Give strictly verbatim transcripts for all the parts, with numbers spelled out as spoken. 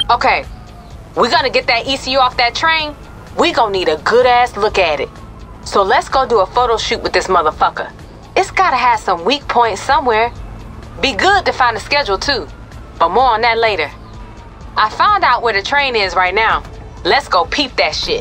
Okay, we gonna get that E C U off that train. We gonna need a good ass look at it. So let's go do a photo shoot with this motherfucker. It's gotta have some weak points somewhere. Be good to find a schedule too, but more on that later. I found out where the train is right now. Let's go peep that shit.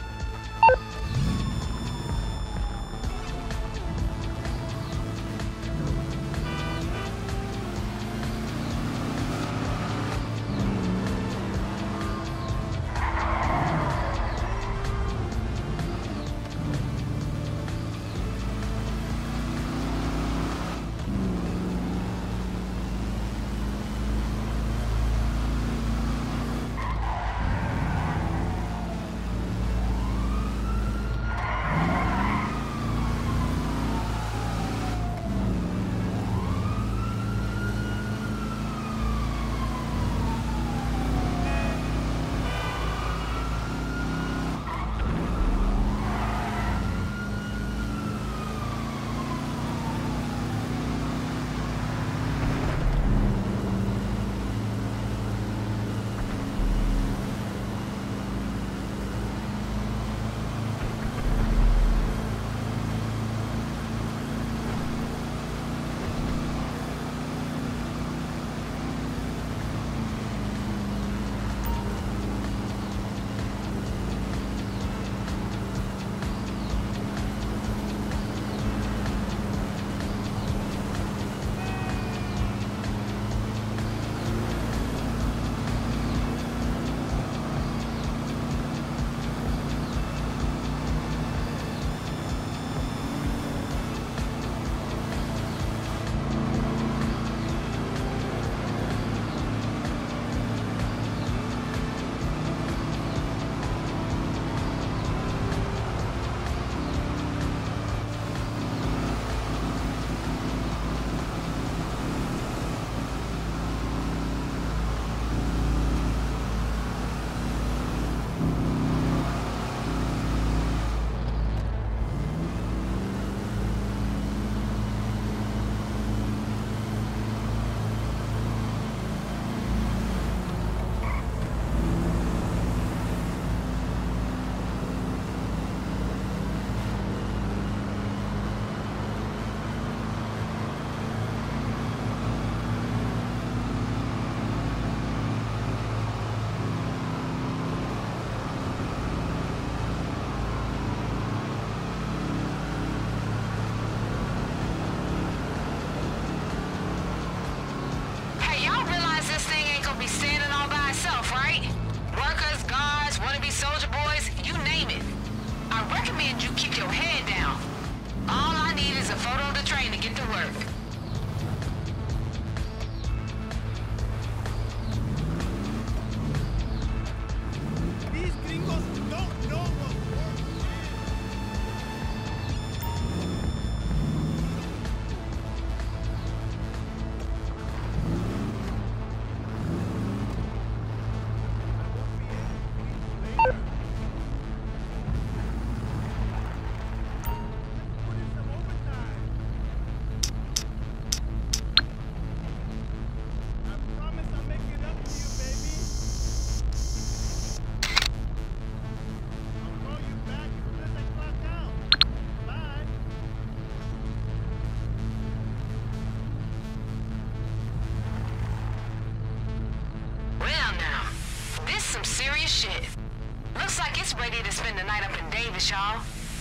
Ready to spend the night up in Davis, y'all.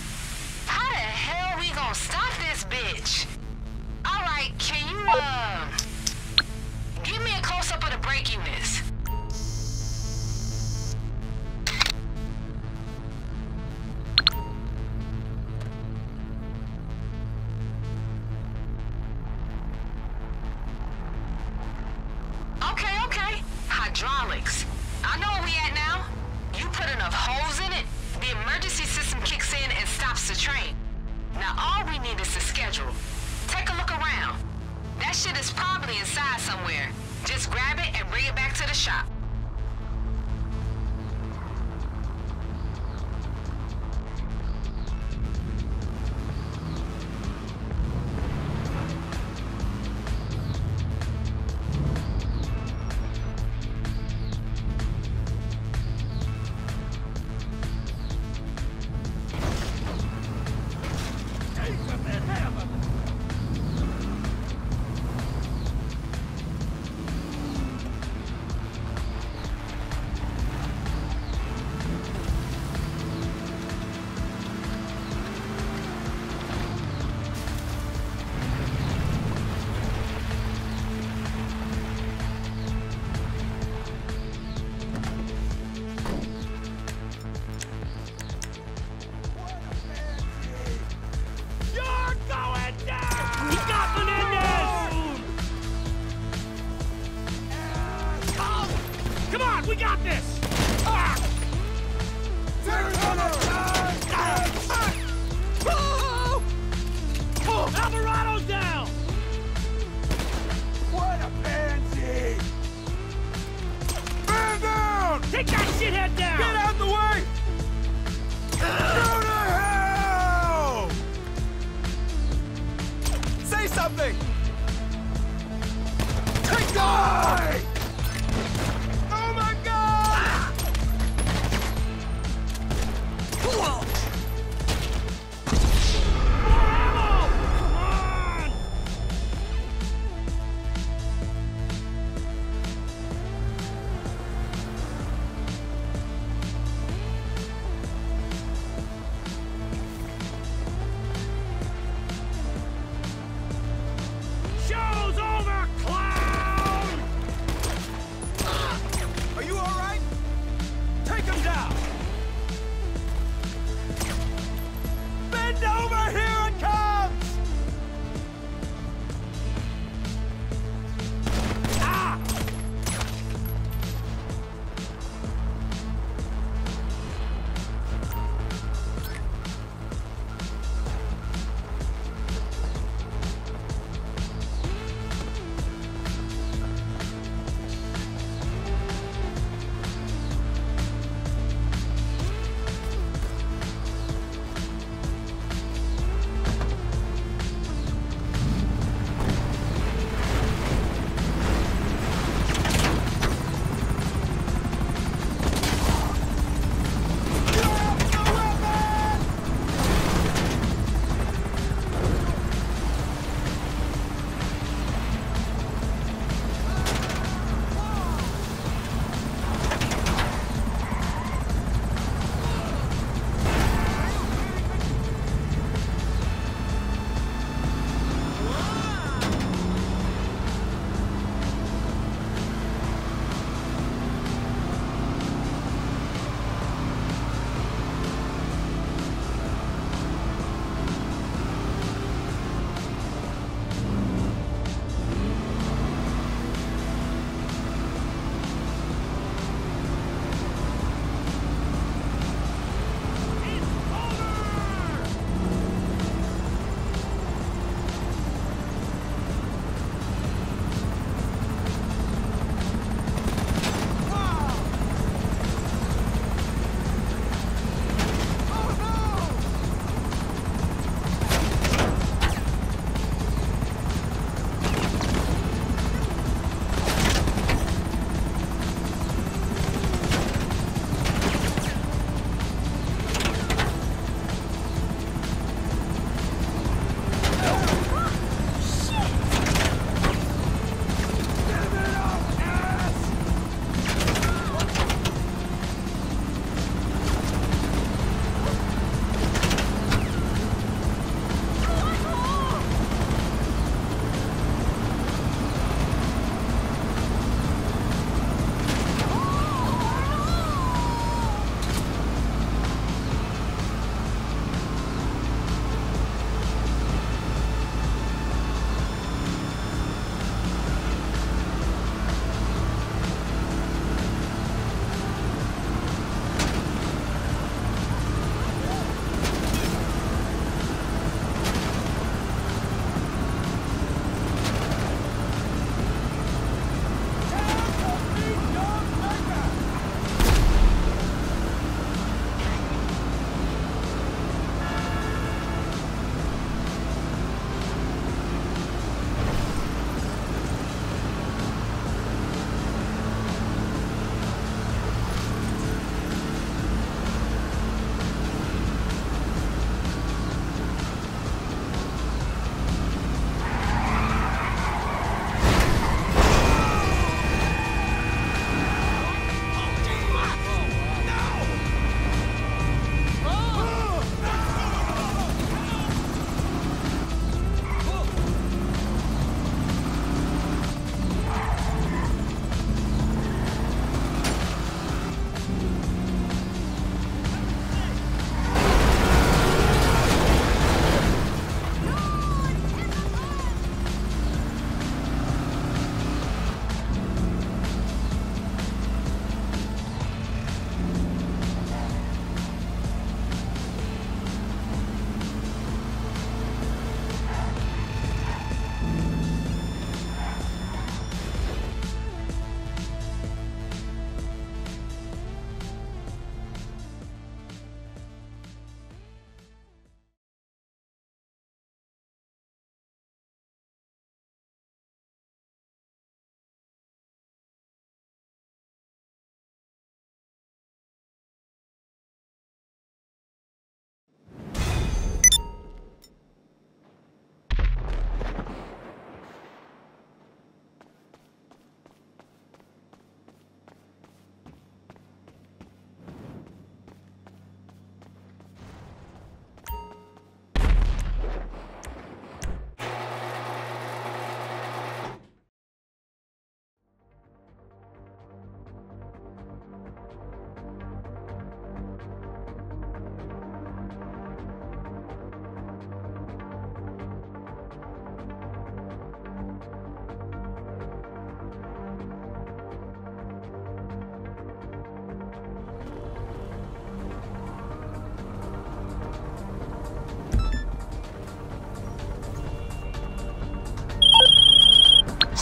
How the hell we gonna stop this bitch? Alright, can you, uh... give me a close-up of the brake units. Okay, okay. Hydraulics. I know where we at now. You put enough holes in it, the emergency system kicks in and stops the train. Now all we need is the schedule. Take a look around. That shit is probably inside somewhere. Just grab it and bring it back to the shop.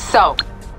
So,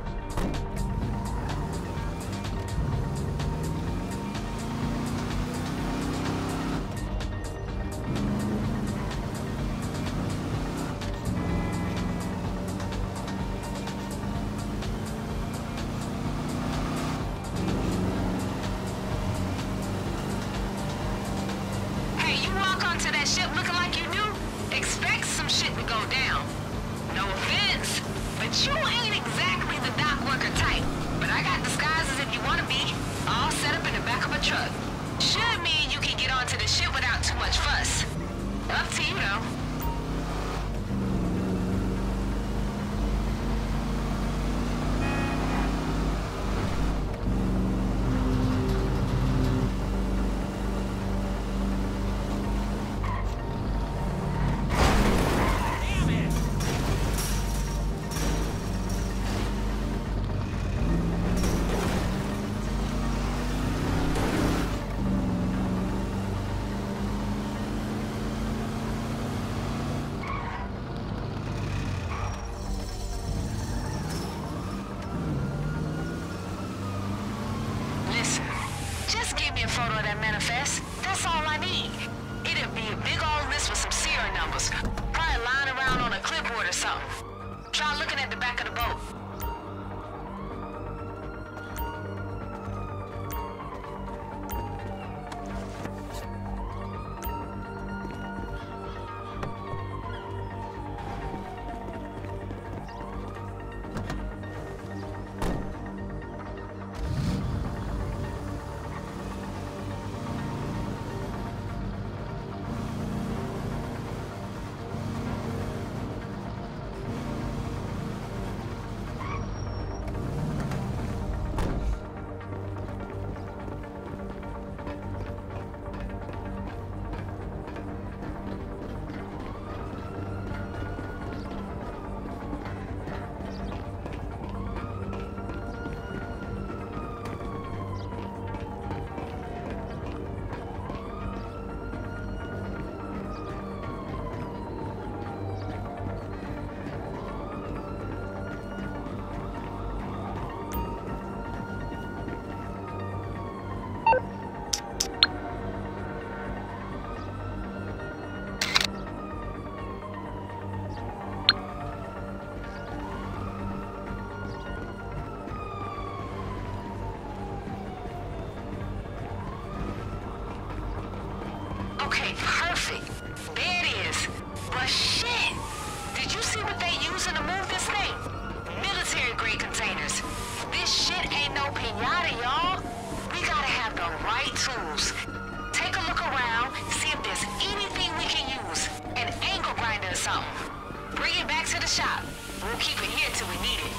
okay, perfect. There it is. But shit! Did you see what they using to move this thing? Military-grade containers. This shit ain't no pinata, y'all. We gotta have the right tools. Take a look around, see if there's anything we can use. An angle grinder or something. Bring it back to the shop. We'll keep it here till we need it.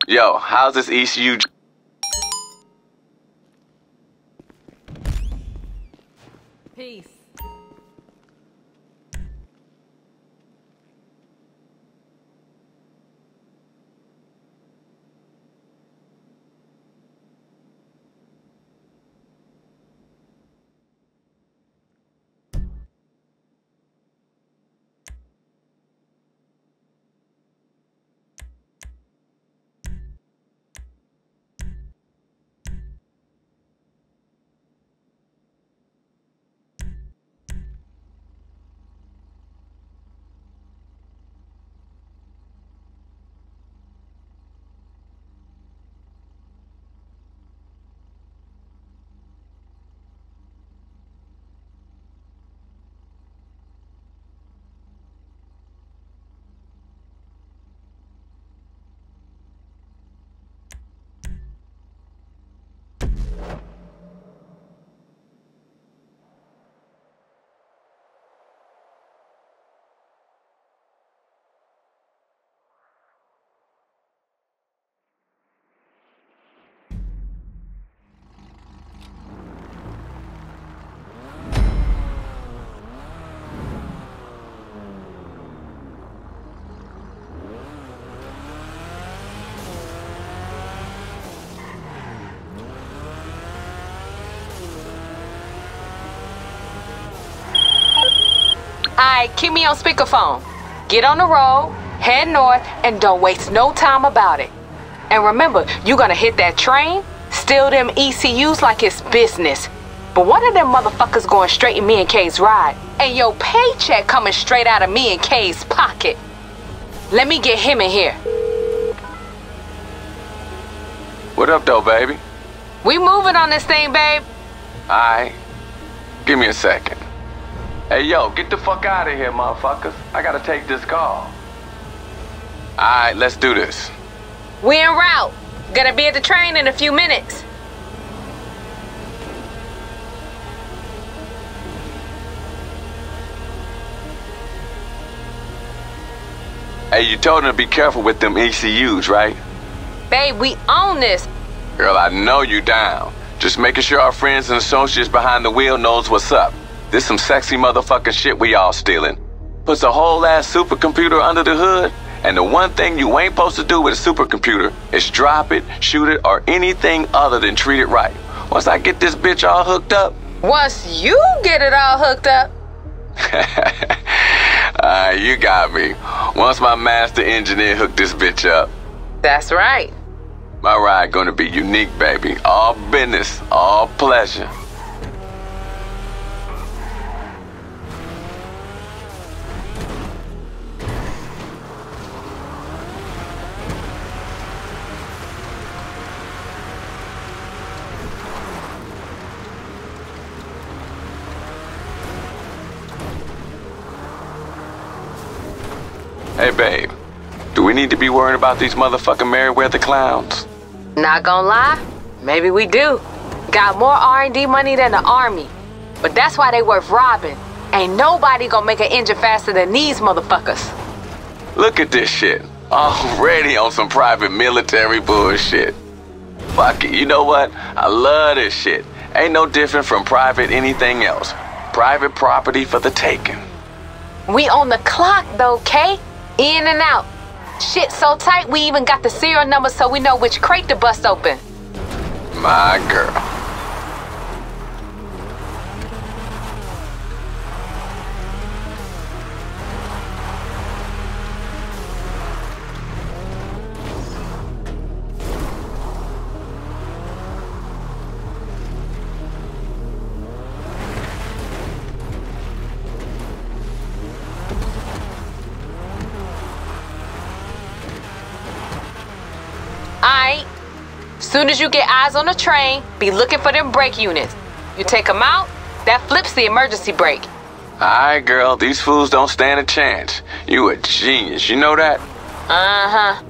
Yo, how's this E C U? Peace. Alright, keep me on speakerphone. Get on the road, head north, and don't waste no time about it. And remember, you gonna hit that train, steal them E C Us like it's business. But one of them motherfuckers going straight in me and Kay's ride, and your paycheck coming straight out of me and Kay's pocket. Let me get him in here. What up, though, baby? We moving on this thing, babe. Alright. Give me a second. Hey, yo, get the fuck out of here, motherfuckers. I gotta take this call. Alright, let's do this. We en route. Gonna be at the train in a few minutes. Hey, you told them to be careful with them E C Us, right? Babe, we own this. Girl, I know you down. Just making sure our friends and associates behind the wheel knows what's up. This some sexy motherfucking shit we all stealing. Puts a whole ass supercomputer under the hood, and the one thing you ain't supposed to do with a supercomputer is drop it, shoot it, or anything other than treat it right. Once I get this bitch all hooked up... Once you get it all hooked up... Alright, you got me. Once my master engineer hooked this bitch up. That's right. My ride gonna be unique, baby. All business, all pleasure. Hey, babe, do we need to be worrying about these motherfucking Merryweather clowns? Not gonna lie, maybe we do. Got more R and D money than the army. But that's why they worth robbing. Ain't nobody gonna make an engine faster than these motherfuckers. Look at this shit. Already on some private military bullshit. Fuck it, you know what? I love this shit. Ain't no different from private anything else. Private property for the taking. We on the clock though, Kay. In and out. Shit so tight we even got the serial number so we know which crate to bust open. My girl. Alright. Soon as you get eyes on the train, be looking for them brake units. You take them out, that flips the emergency brake. Alright, girl, these fools don't stand a chance. You a genius, you know that? Uh-huh.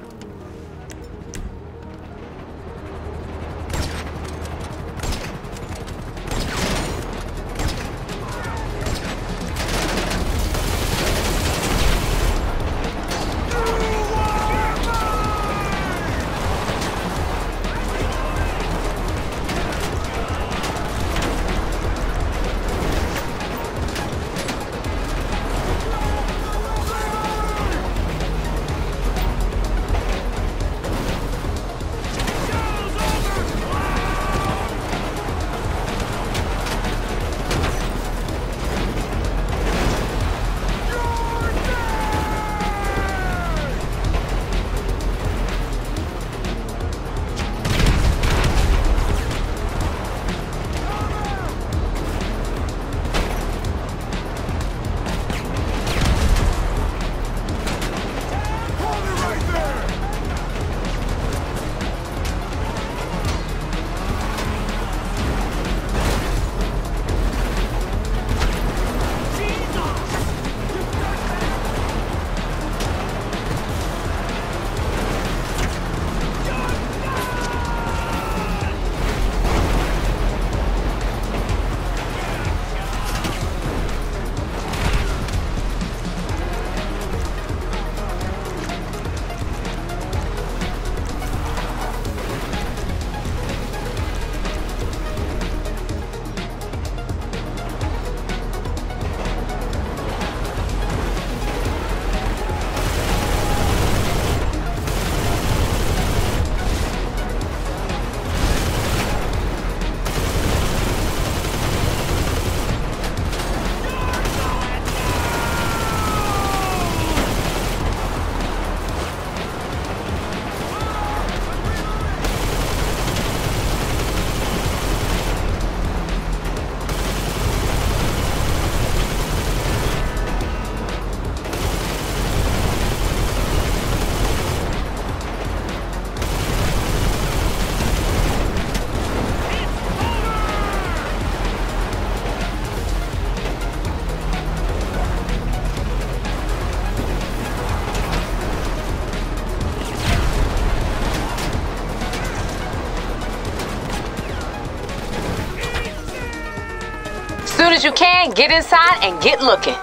as you can, get inside and get looking.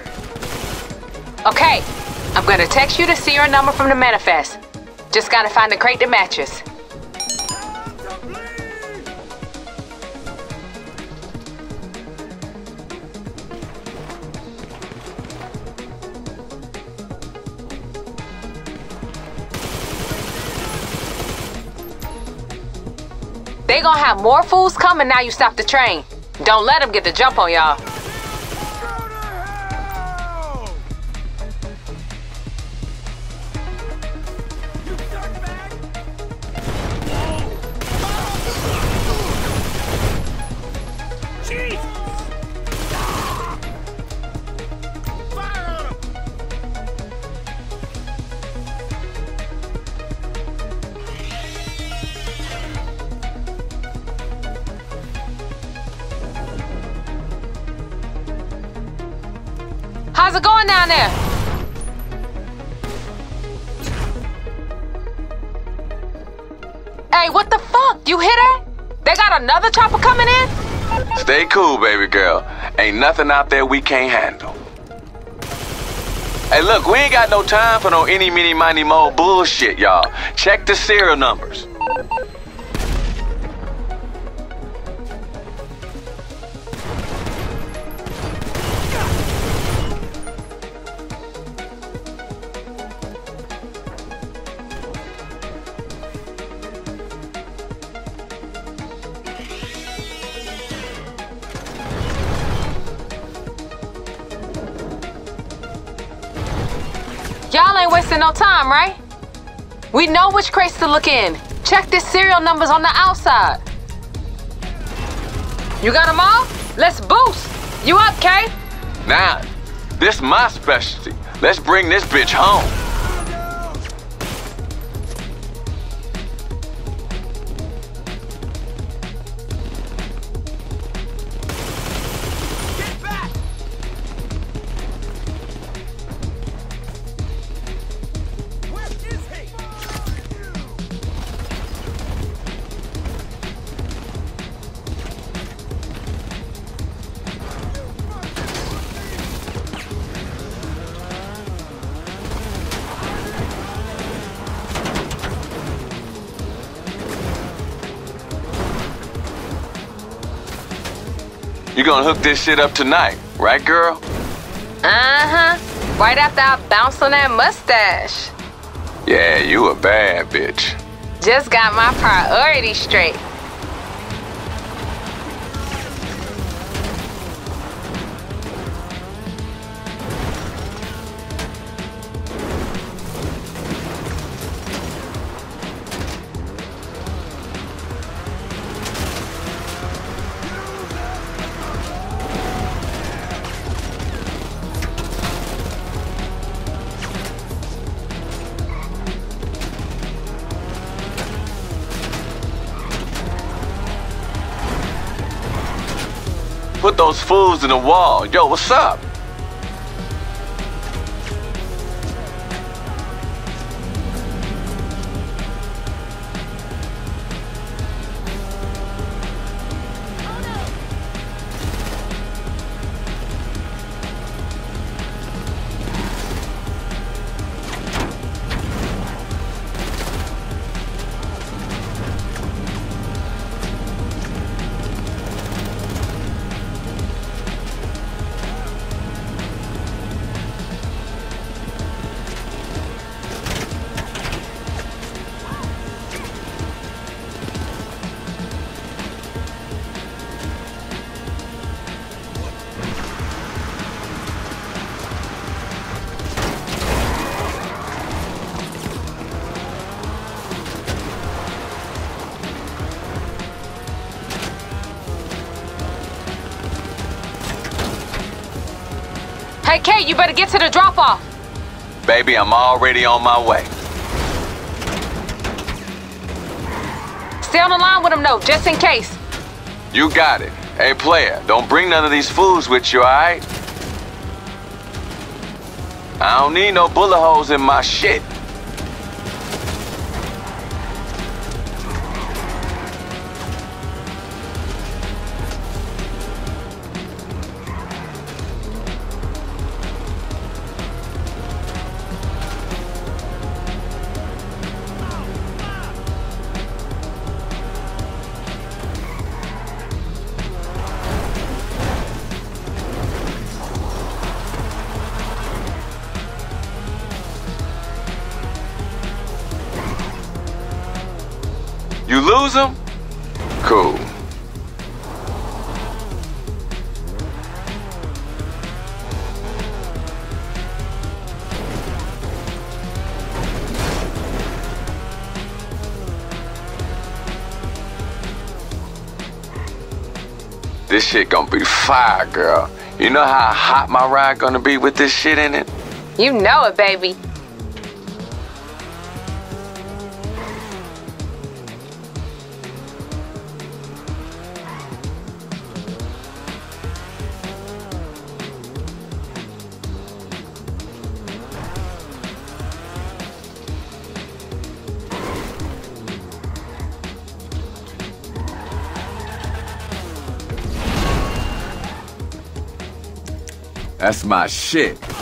Okay, I'm gonna text you the serial number from the manifest. Just gotta find the crate that matches. They gonna have more fools coming now you stop the train. Don't let them get the jump on y'all. How's it going down there? Hey, what the fuck? You hear that? They got another chopper coming in? Stay cool, baby girl. Ain't nothing out there we can't handle. Hey, look, we ain't got no time for no any, mini, miny, mo bullshit, y'all. Check the serial numbers. Y'all ain't wasting no time, right? We know which crates to look in. Check the serial numbers on the outside. You got them all? Let's boost. You up, Kay? Now, this my specialty. Let's bring this bitch home. You gonna hook this shit up tonight, right, girl? Uh-huh. Right after I bounce on that mustache. Yeah, you a bad bitch. Just got my priorities straight. Put those fools in the wall. Yo, what's up? Hey, Kate, you better get to the drop-off. Baby, I'm already on my way. Stay on the line with him, though, just in case. You got it. Hey, player, don't bring none of these fools with you, all right? I don't need no bullet holes in my shit. You lose them? Cool. This shit gonna be fire, girl. You know how hot my ride gonna be with this shit in it? You know it, baby. That's my shit.